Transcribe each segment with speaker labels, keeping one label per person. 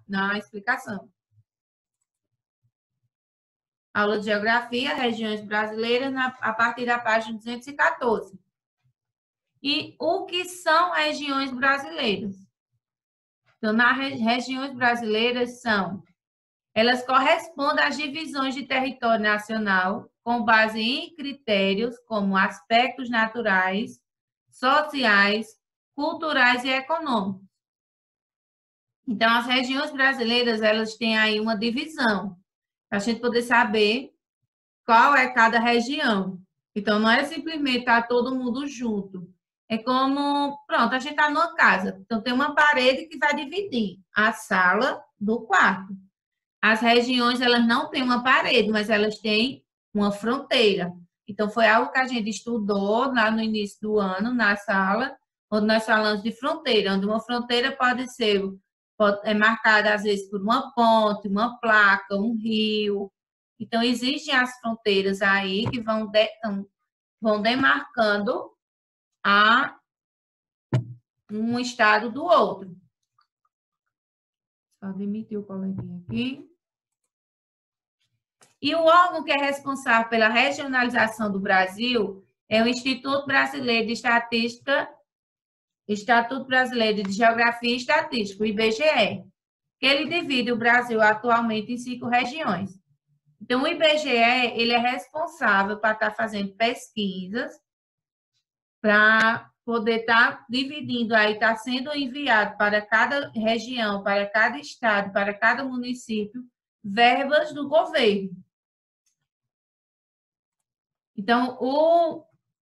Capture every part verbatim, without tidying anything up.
Speaker 1: na explicação. Aula de Geografia, regiões brasileiras, na, a partir da página duzentos e quatorze. E o que são regiões brasileiras? Então, nas regiões brasileiras são, elas correspondem às divisões de território nacional com base em critérios como aspectos naturais, sociais, culturais e econômicos. Então, as regiões brasileiras, elas têm aí uma divisão, para a gente poder saber qual é cada região. Então, não é simplesmente estar todo mundo junto. É como, pronto, a gente está numa casa. Então, tem uma parede que vai dividir a sala do quarto. As regiões, elas não têm uma parede, mas elas têm uma fronteira. Então, foi algo que a gente estudou lá no início do ano, na sala, onde nós falamos de fronteira, onde uma fronteira pode ser pode, é marcada, às vezes, por uma ponte, uma placa, um rio. Então, existem as fronteiras aí que vão, de, vão demarcando a um estado do outro. Só demitir o coleguinha aqui. E o órgão que é responsável pela regionalização do Brasil é o Instituto Brasileiro de Estatística, Instituto Brasileiro de Geografia e Estatística, o I B G E, que ele divide o Brasil atualmente em cinco regiões. Então, o I B G E, ele é responsável para estar fazendo pesquisas, para poder estar dividindo aí, está sendo enviado para cada região, para cada estado, para cada município, verbas do governo. Então, o,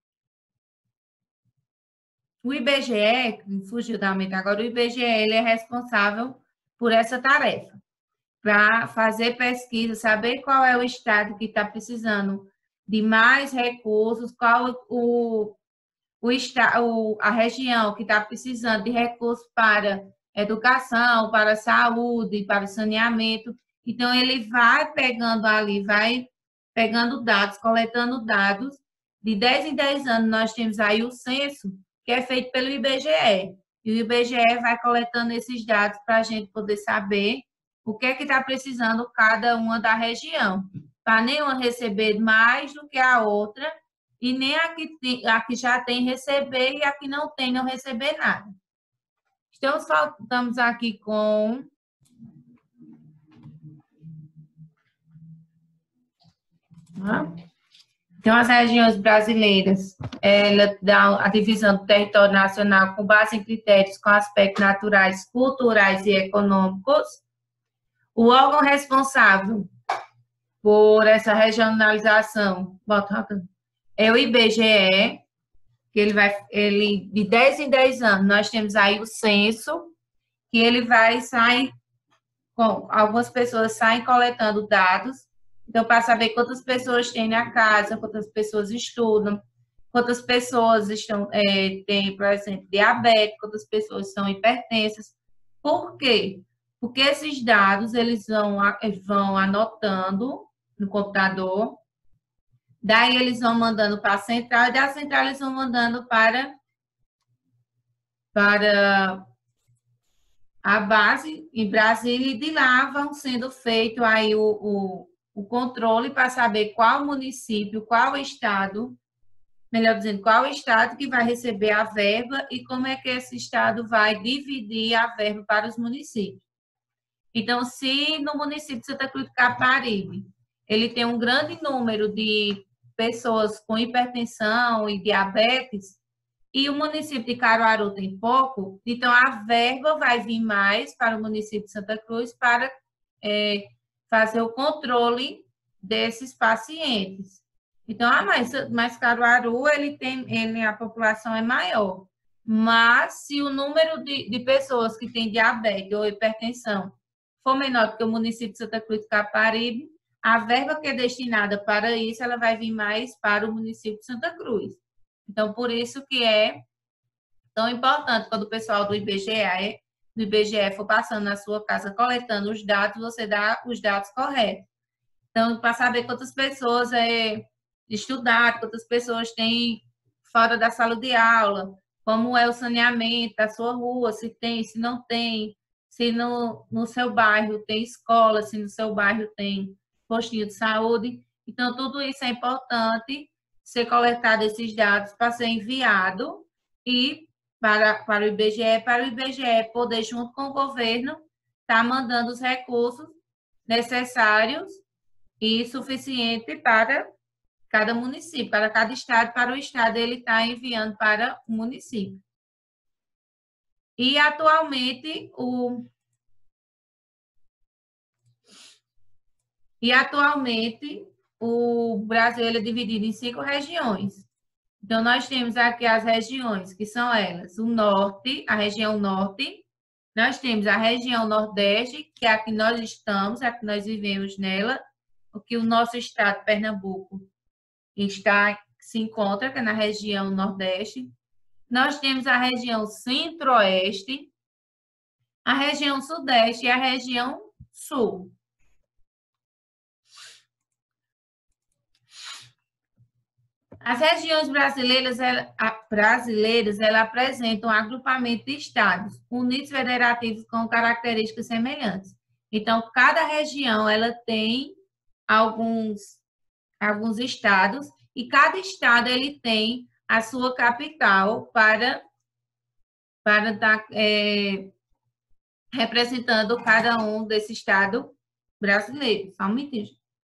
Speaker 1: o I B G E, fugiu da mente agora, o I B G E ele é responsável por essa tarefa, para fazer pesquisa, saber qual é o estado que está precisando de mais recursos, qual o, o, o a região que está precisando de recursos para educação, para saúde, para saneamento. Então, ele vai pegando ali, vai pegando dados, coletando dados. De dez em dez anos, nós temos aí o censo, que é feito pelo I B G E. E o I B G E vai coletando esses dados para a gente poder saber o que é que está precisando cada uma da região. Para nenhuma receber mais do que a outra, e nem a que, tem, a que já tem receber e a que não tem não receber nada. Então, estamos aqui com... Então, as regiões brasileiras, ela dá a divisão do território nacional com base em critérios com aspectos naturais, culturais e econômicos. O órgão responsável por essa regionalização é o I B G E, que ele vai, ele, de dez em dez anos, nós temos aí o censo, que ele vai sair, com algumas pessoas saem coletando dados. Então, para saber quantas pessoas tem na casa, quantas pessoas estudam, quantas pessoas estão, é, têm, por exemplo, diabetes, quantas pessoas são hipertensas. Por quê? Porque esses dados, eles vão, vão anotando no computador, daí eles vão mandando para a central, e da central eles vão mandando para, para a base em Brasília, e de lá vão sendo feito aí o, o o controle para saber qual município, qual estado, melhor dizendo, qual estado que vai receber a verba e como é que esse estado vai dividir a verba para os municípios. Então, se no município de Santa Cruz do Caparibe, ele tem um grande número de pessoas com hipertensão e diabetes, e o município de Caruaru tem pouco, então a verba vai vir mais para o município de Santa Cruz para... É, fazer o controle desses pacientes. Então, ah, mas, mas Caruaru, ele tem, ele, a população é maior. Mas, se o número de, de pessoas que têm diabetes ou hipertensão for menor do que o município de Santa Cruz do Caparibe, a verba que é destinada para isso, ela vai vir mais para o município de Santa Cruz. Então, por isso que é tão importante, quando o pessoal do I B G E do I B G E for passando na sua casa, coletando os dados, você dá os dados corretos. Então, para saber quantas pessoas é, estudaram, quantas pessoas têm fora da sala de aula, como é o saneamento da sua rua, se tem, se não tem, se no, no seu bairro tem escola, se no seu bairro tem postinho de saúde. Então, tudo isso é importante ser coletado esses dados para ser enviado e para, para o I B G E, para o I B G E poder, junto com o governo, estar tá mandando os recursos necessários e suficiente para cada município, para cada estado, para o estado ele está enviando para o município. E atualmente o e atualmente o Brasil ele é dividido em cinco regiões. Então nós temos aqui as regiões que são elas: o norte, a região norte, nós temos a região nordeste, que é a que nós estamos, a que nós vivemos nela, o que o nosso estado Pernambuco está se encontra, que é na região nordeste. Nós temos a região centro-oeste, a região sudeste e a região sul. As regiões brasileiras, ela, brasileiras, ela apresentam um agrupamento de estados unidos federativos com características semelhantes. Então, cada região ela tem alguns, alguns estados e cada estado ele tem a sua capital para para estar é, representando cada um desse estado brasileiro. Só um minutinho.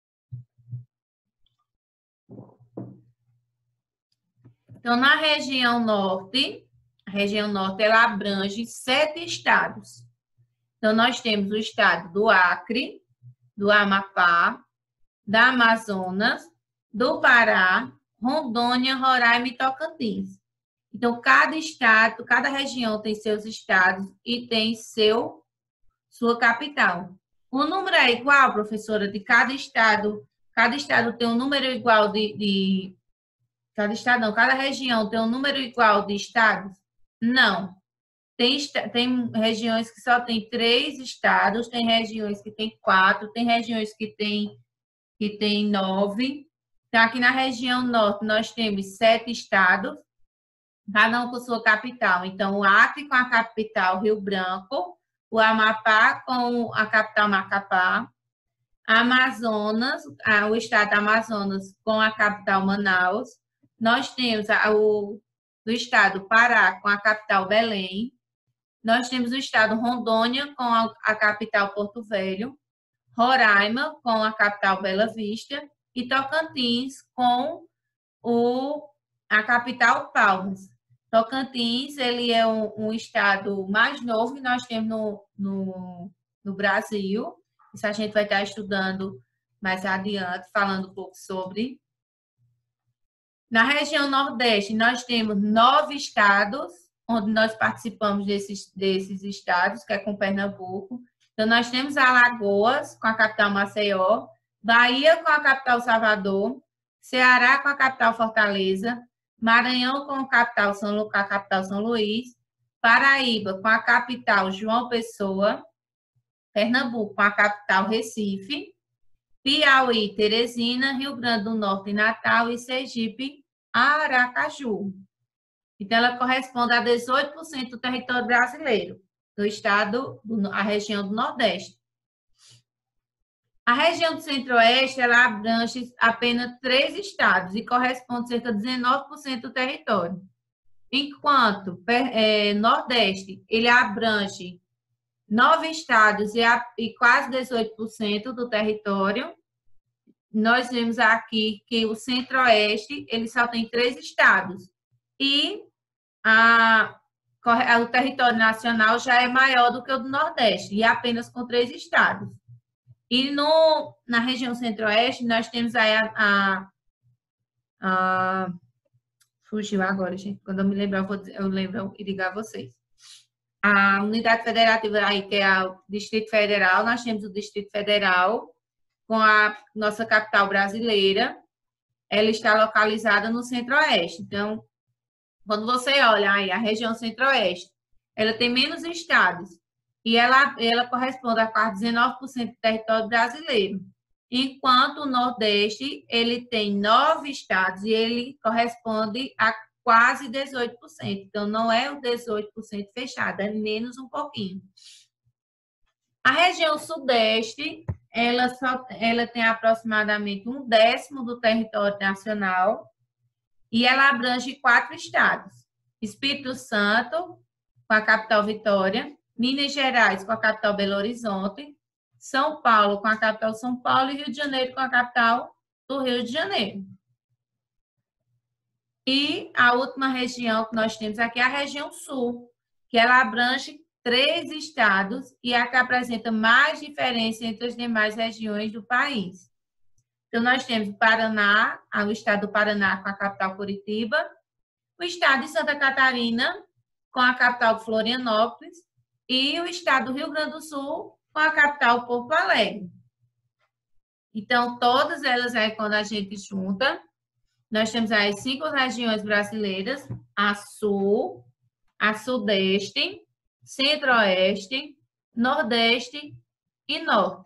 Speaker 1: Então, na região norte, a região norte ela abrange sete estados. Então, nós temos o estado do Acre, do Amapá, da Amazonas, do Pará, Rondônia, Roraima e Tocantins. Então, cada estado, cada região tem seus estados e tem seu, sua capital. O número é igual, professora, de cada estado? Cada estado tem um número igual de... de cada estado não, cada região tem um número igual de estados? Não. Tem, tem regiões que só tem três estados, tem regiões que tem quatro, tem regiões que tem, que tem nove. Então, aqui na região norte, nós temos sete estados, cada um com sua capital. Então, o Acre com a capital Rio Branco, o Amapá com a capital Macapá, Amazonas, o estado do Amazonas com a capital Manaus. Nós temos o do estado Pará com a capital Belém. Nós temos o estado Rondônia com a, a capital Porto Velho, Roraima com a capital Bela Vista e Tocantins com o, a capital Palmas. Tocantins ele é um, um estado mais novo que nós temos no, no, no Brasil. Isso a gente vai estar estudando mais adiante, falando um pouco sobre. Na região Nordeste, nós temos nove estados, onde nós participamos desses, desses estados, que é com Pernambuco. Então, nós temos Alagoas, com a capital Maceió, Bahia, com a capital Salvador, Ceará, com a capital Fortaleza, Maranhão, com a capital São, a capital São Luís, Paraíba, com a capital João Pessoa, Pernambuco, com a capital Recife, Piauí, Teresina, Rio Grande do Norte, Natal e Sergipe, Aracaju. Então, ela corresponde a dezoito por cento do território brasileiro, do estado, a região do Nordeste. A região do Centro-Oeste, ela abrange apenas três estados e corresponde a cerca de dezenove por cento do território. Enquanto é, Nordeste, ele abrange nove estados e, a, e quase dezoito por cento do território. Nós vemos aqui que o Centro-Oeste, ele só tem três estados. E a, o território nacional já é maior do que o do Nordeste, e apenas com três estados. E no, na região Centro-Oeste, nós temos aí a, a, a... Fugiu agora, gente. Quando eu me lembrar, eu, vou, eu lembro e digo a vocês. A unidade federativa aí, que é o Distrito Federal, nós temos o Distrito Federal, com a nossa capital brasileira. Ela está localizada no Centro-Oeste. Então, quando você olha aí a região Centro-Oeste, ela tem menos estados e ela, ela corresponde a quase dezenove por cento do território brasileiro. Enquanto o Nordeste, ele tem nove estados e ele corresponde a quase dezoito por cento. Então, não é o dezoito por cento fechado, é menos um pouquinho. A região sudeste, ela, só, ela tem aproximadamente um décimo do território nacional e ela abrange quatro estados. Espírito Santo, com a capital Vitória, Minas Gerais, com a capital Belo Horizonte, São Paulo, com a capital São Paulo, e Rio de Janeiro, com a capital do Rio de Janeiro. E a última região que nós temos aqui é a região sul, que ela abrange três estados e a que apresenta mais diferença entre as demais regiões do país. Então, nós temos o Paraná, o estado do Paraná com a capital Curitiba, o estado de Santa Catarina com a capital Florianópolis e o estado do Rio Grande do Sul com a capital Porto Alegre. Então, todas elas aí, quando a gente junta, nós temos aí cinco regiões brasileiras: a Sul, a Sudeste, Centro-Oeste, Nordeste e Norte.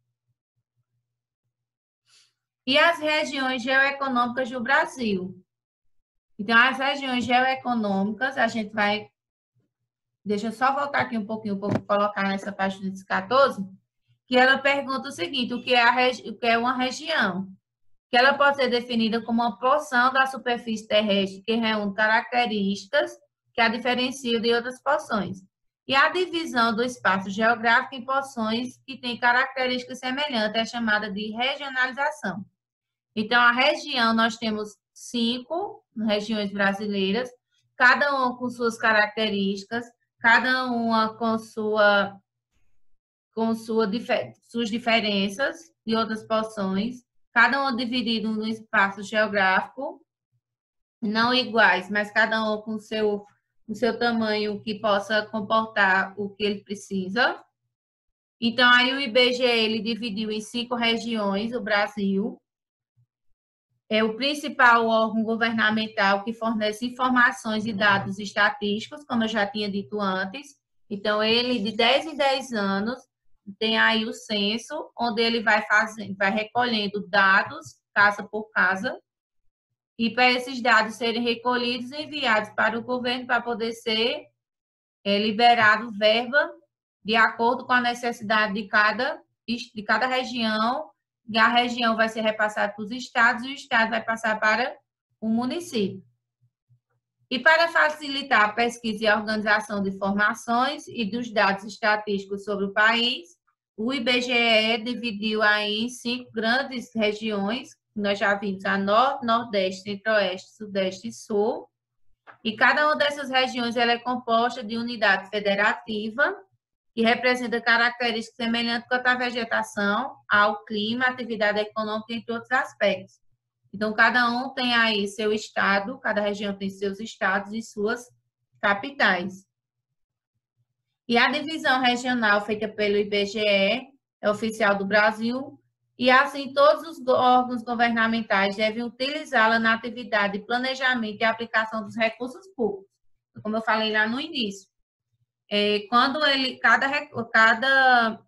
Speaker 1: E as regiões geoeconômicas do Brasil. Então, as regiões geoeconômicas, a gente vai... Deixa eu só voltar aqui um pouquinho para colocar nessa página quatorze, que ela pergunta o seguinte: o que é, a regi... o que é uma região? Que ela pode ser definida como uma porção da superfície terrestre que reúne características que a diferenciam de outras porções. E a divisão do espaço geográfico em porções que têm características semelhantes é chamada de regionalização. Então, a região, nós temos cinco regiões brasileiras, cada uma com suas características, cada uma com, sua, com sua, suas diferenças de outras porções, cada uma dividido no espaço geográfico, não iguais, mas cada um com seu, o seu tamanho que possa comportar o que ele precisa. Então, aí o I B G E ele dividiu em cinco regiões o Brasil. É o principal órgão governamental que fornece informações e dados estatísticos, como eu já tinha dito antes. Então, ele, de dez em dez anos, tem aí o censo, onde ele vai fazendo, vai recolhendo dados, casa por casa, e para esses dados serem recolhidos e enviados para o governo para poder ser é, liberado verba de acordo com a necessidade de cada, de cada região, e a região vai ser repassada para os estados e o estado vai passar para o município. E para facilitar a pesquisa e a organização de informações e dos dados estatísticos sobre o país, o I B G E dividiu aí em cinco grandes regiões, nós já vimos a Norte, Nordeste, Centro-Oeste, Sudeste e Sul, e cada uma dessas regiões ela é composta de unidade federativa, que representa características semelhantes quanto à vegetação, ao clima, à atividade econômica, entre outros aspectos. Então, cada um tem aí seu estado, cada região tem seus estados e suas capitais. E a divisão regional feita pelo I B G E é oficial do Brasil, e assim todos os órgãos governamentais devem utilizá-la na atividade de planejamento e aplicação dos recursos públicos. Como eu falei lá no início. É, quando ele, cada, cada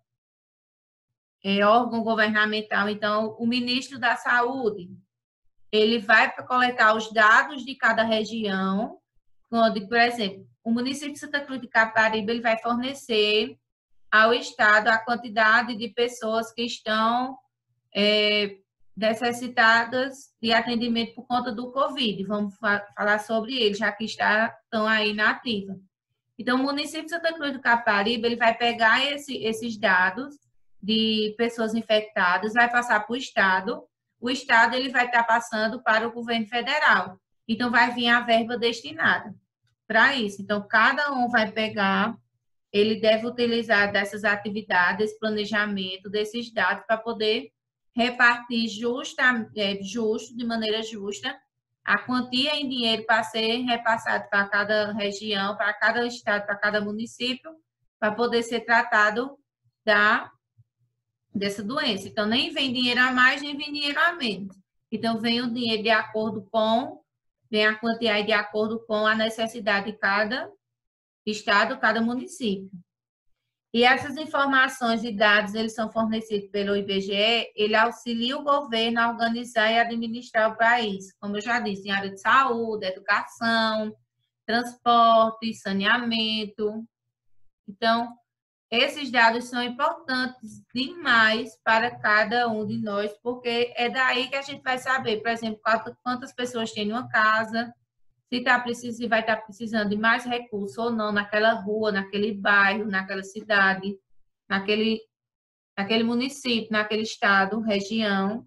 Speaker 1: é, órgão governamental, então, o ministro da Saúde, ele vai coletar os dados de cada região, onde, por exemplo, o município de Santa Cruz de Caparibe, ele vai fornecer ao Estado a quantidade de pessoas que estão é, necessitadas de atendimento por conta do Covid. Vamos fa falar sobre ele, já que está, estão aí na ativa. Então, o município de Santa Cruz do Caparibe, ele vai pegar esse, esses dados de pessoas infectadas, vai passar para o Estado, o Estado ele vai estar passando para o governo federal. Então, vai vir a verba destinada para isso. Então, cada um vai pegar, ele deve utilizar dessas atividades, planejamento desses dados para poder repartir justa, é, justo, de maneira justa, a quantia em dinheiro para ser repassado para cada região, para cada estado, para cada município, para poder ser tratado da, dessa doença. Então, nem vem dinheiro a mais, nem vem dinheiro a menos. Então, vem o dinheiro de acordo com, vem a quantia de acordo com a necessidade de cada estado, cada município. E essas informações e dados, eles são fornecidos pelo I B G E, ele auxilia o governo a organizar e administrar o país, como eu já disse, em área de saúde, educação, transporte, saneamento. Então, Esses dados são importantes demais para cada um de nós, porque é daí que a gente vai saber, por exemplo, quantas pessoas tem numa casa, se, tá precis... se vai estar tá precisando de mais recursos ou não naquela rua, naquele bairro, naquela cidade, naquele, naquele município, naquele estado, região.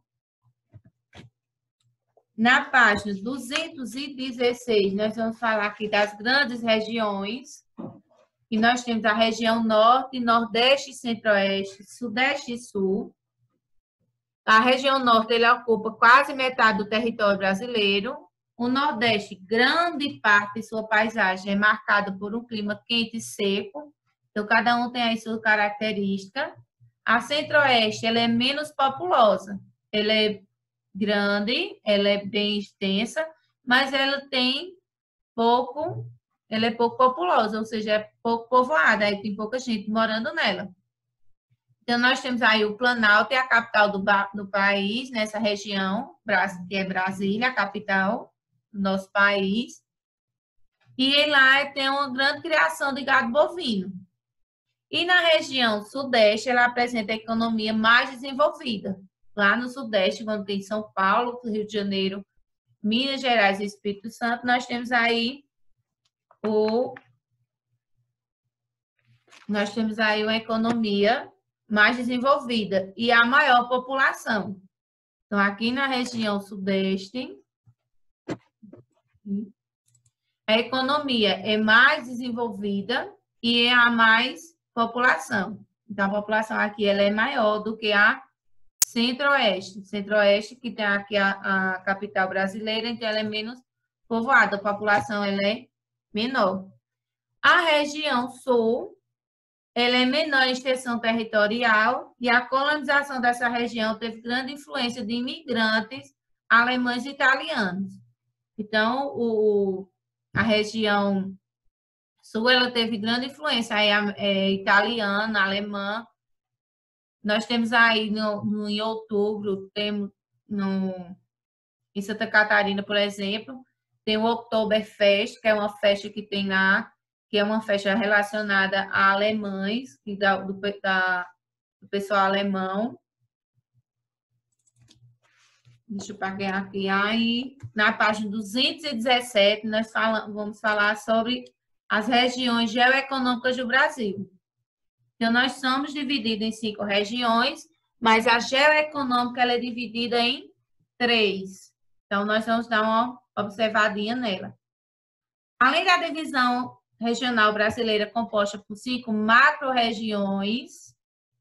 Speaker 1: Na página duzentos e dezesseis, nós vamos falar aqui das grandes regiões. E nós temos a região Norte, Nordeste, Centro-Oeste, Sudeste e Sul. A região Norte ele ocupa quase metade do território brasileiro. O Nordeste, grande parte de sua paisagem é marcada por um clima quente e seco. Então, cada um tem aí sua característica. A Centro-Oeste ela é menos populosa. Ela é grande, ela é bem extensa, mas ela tem pouco... Ela é pouco populosa, ou seja, é pouco povoada, aí tem pouca gente morando nela. Então, nós temos aí o Planalto, é a capital do, do país, nessa região, que é Brasília, a capital do nosso país. E lá tem uma grande criação de gado bovino. E na região Sudeste, ela apresenta a economia mais desenvolvida. Lá no Sudeste, quando tem São Paulo, Rio de Janeiro, Minas Gerais e Espírito Santo, nós temos aí O, nós temos aí uma economia mais desenvolvida e a maior população. Então, aqui na região Sudeste, a economia é mais desenvolvida e é a mais população. Então, a população aqui ela é maior do que a Centro-Oeste. Centro-Oeste, que tem aqui a, a capital brasileira, então ela é menos povoada, a população ela é menor. A região sul, ela é menor em extensão territorial e a colonização dessa região teve grande influência de imigrantes alemães e italianos. Então, o, a região sul, ela teve grande influência aí, é, italiana, alemã. Nós temos aí no, no, em outubro, temos no, em Santa Catarina, por exemplo, tem o Oktoberfest, que é uma festa que tem lá, que é uma festa relacionada a alemães, da, do, da, do pessoal alemão. Deixa eu pegar aqui. Aí, na página duzentos e dezessete, nós falamos, vamos falar sobre as regiões geoeconômicas do Brasil. Então, nós somos divididos em cinco regiões, mas a geoeconômica ela é dividida em três. Então, nós vamos dar uma observadinha nela. Além da divisão regional brasileira composta por cinco macro-regiões,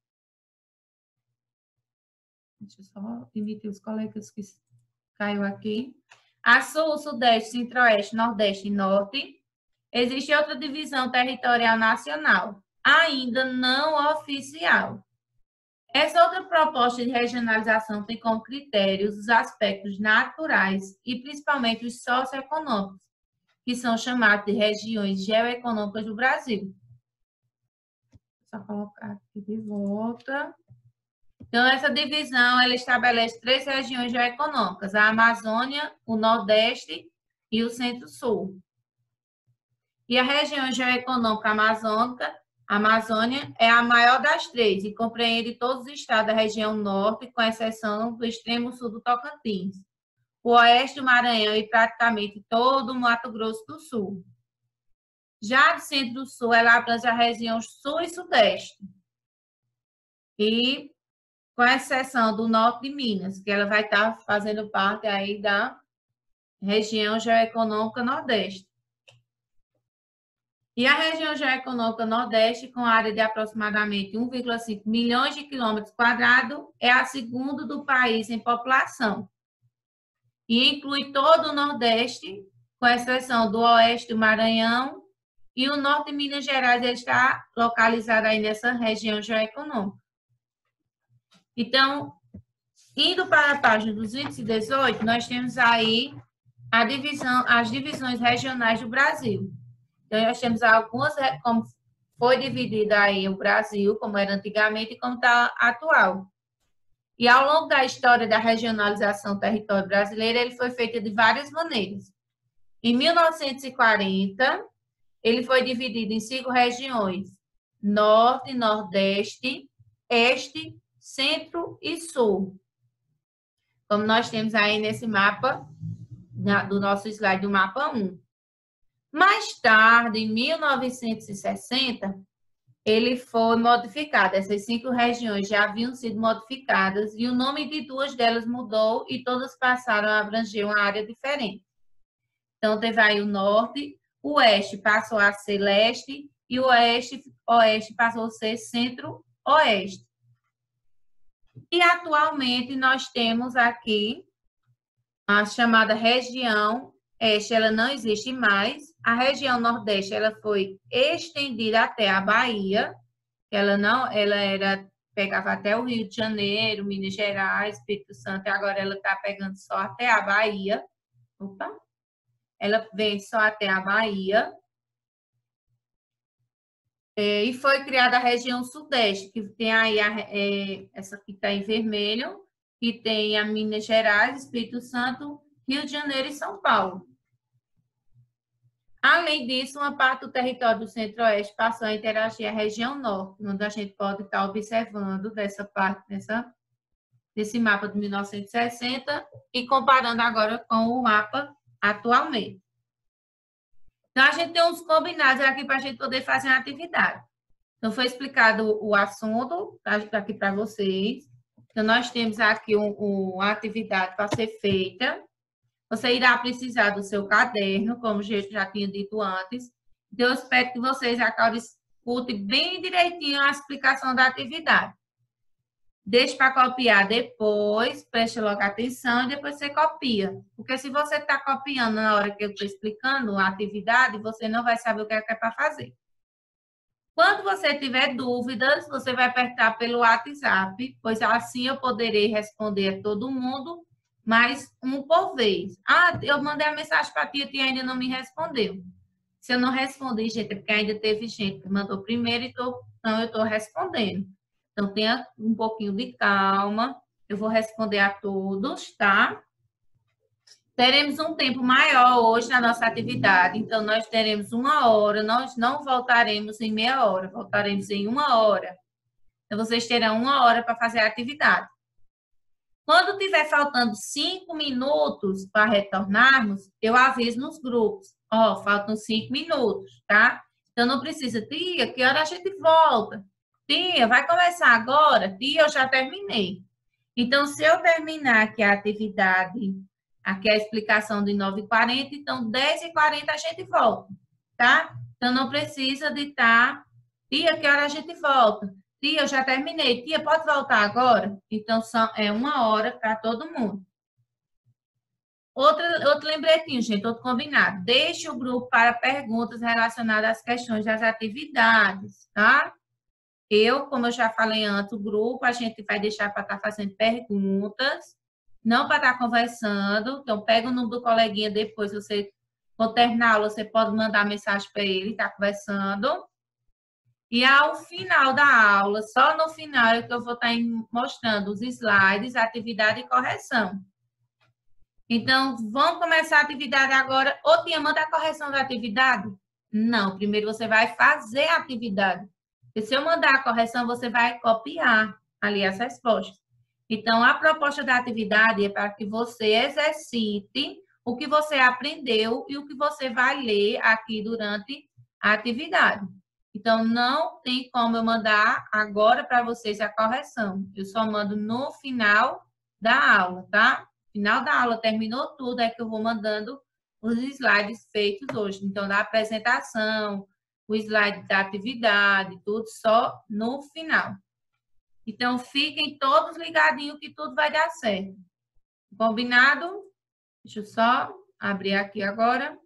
Speaker 1: deixa eu só emitir os colegas que caiu aqui, a Sul, Sudeste, Centro-Oeste, Nordeste e Norte, existe outra divisão territorial nacional, ainda não oficial. Essa outra proposta de regionalização tem como critérios os aspectos naturais e principalmente os socioeconômicos, que são chamados de regiões geoeconômicas do Brasil. Vou só colocar aqui de volta. Então, essa divisão ela estabelece três regiões geoeconômicas, a Amazônia, o Nordeste e o Centro-Sul. E a região geoeconômica amazônica, a Amazônia, é a maior das três e compreende todos os estados da região norte, com exceção do extremo sul do Tocantins, o oeste do Maranhão e praticamente todo o Mato Grosso do Sul. Já do Centro-Sul, ela abrange a região sul e sudeste. E com exceção do norte de Minas, que ela vai estar fazendo parte aí da região geoeconômica nordeste. E a região geoeconômica nordeste, com área de aproximadamente um vírgula cinco milhões de quilômetros quadrados, é a segunda do país em população. E inclui todo o nordeste, com exceção do oeste do Maranhão, e o norte de Minas Gerais ele está localizado aí nessa região geoeconômica. Então, indo para a página duzentos e dezoito, nós temos aí a divisão, as divisões regionais do Brasil. Então, nós temos algumas, como foi dividido aí o Brasil, como era antigamente e como está atual. E ao longo da história da regionalização do território brasileiro, ele foi feito de várias maneiras. Em mil novecentos e quarenta, ele foi dividido em cinco regiões. Norte, Nordeste, Este, Centro e Sul. Como nós temos aí nesse mapa, do nosso slide do mapa um. Mais tarde, em mil novecentos e sessenta, ele foi modificado. Essas cinco regiões já haviam sido modificadas e o nome de duas delas mudou e todas passaram a abranger uma área diferente. Então, teve aí o norte, o oeste passou a ser leste e o oeste, oeste passou a ser centro-oeste. E, atualmente, nós temos aqui a chamada região este, ela não existe mais. A região nordeste, ela foi estendida até a Bahia. Ela não, ela era, pegava até o Rio de Janeiro, Minas Gerais, Espírito Santo, e agora ela está pegando só até a Bahia. Opa! Ela vem só até a Bahia. É, e foi criada a região sudeste, que tem aí, a, é, essa que está em vermelho, que tem a Minas Gerais, Espírito Santo, Rio de Janeiro e São Paulo. Além disso, uma parte do território do Centro-Oeste passou a interagir a região Norte, onde a gente pode estar observando dessa parte, dessa, desse mapa de mil novecentos e sessenta e comparando agora com o mapa atualmente. Então, a gente tem uns combinados aqui para a gente poder fazer uma atividade. Então, foi explicado o assunto aqui para vocês. Então, nós temos aqui um, um, uma atividade para ser feita. Você irá precisar do seu caderno, como eu já tinha dito antes. Então, eu espero que vocês agora escutem bem direitinho a explicação da atividade. Deixe para copiar depois, preste logo atenção e depois você copia. Porque se você está copiando na hora que eu estou explicando a atividade, você não vai saber o que é, que é para fazer. Quando você tiver dúvidas, você vai apertar pelo WhatsApp, pois assim eu poderei responder a todo mundo, mas um por vez. Ah, eu mandei a mensagem para a tia e ainda não me respondeu. Se eu não respondi, gente, é porque ainda teve gente que mandou primeiro, então eu estou respondendo. Então, tenha um pouquinho de calma. Eu vou responder a todos, tá? Teremos um tempo maior hoje na nossa atividade, então nós teremos uma hora, nós não voltaremos em meia hora, voltaremos em uma hora. Então, vocês terão uma hora para fazer a atividade. Quando tiver faltando cinco minutos para retornarmos, eu aviso nos grupos. Ó, oh, faltam cinco minutos, tá? Então, não precisa, tia, que hora a gente volta? Tia, vai começar agora? Tia, eu já terminei. Então, se eu terminar aqui a atividade, aqui é a explicação de nove e quarenta, então dez e quarenta a gente volta, tá? Então, não precisa de estar, tia, que hora a gente volta? Tia, eu já terminei. Tia, pode voltar agora? Então, são, é uma hora para todo mundo. Outro, outro lembretinho, gente, outro combinado. Deixe o grupo para perguntas relacionadas às questões das atividades, tá? Eu, como eu já falei antes, o grupo a gente vai deixar para estar fazendo perguntas, não para estar conversando. Então, pega o número do coleguinha depois, você, quando terminar a aula, você pode mandar mensagem para ele, estar conversando. E ao final da aula, só no final é que eu vou estar mostrando os slides, atividade e correção. Então, vamos começar a atividade agora. Ô, tia, manda a correção da atividade? Não, primeiro você vai fazer a atividade. Porque se eu mandar a correção, você vai copiar ali as respostas. Então, a proposta da atividade é para que você exercite o que você aprendeu e o que você vai ler aqui durante a atividade. Então, não tem como eu mandar agora para vocês a correção. Eu só mando no final da aula, tá? Final da aula, terminou tudo, é que eu vou mandando os slides feitos hoje. Então, da apresentação, o slide da atividade, tudo só no final. Então, fiquem todos ligadinhos que tudo vai dar certo. Combinado? Deixa eu só abrir aqui agora.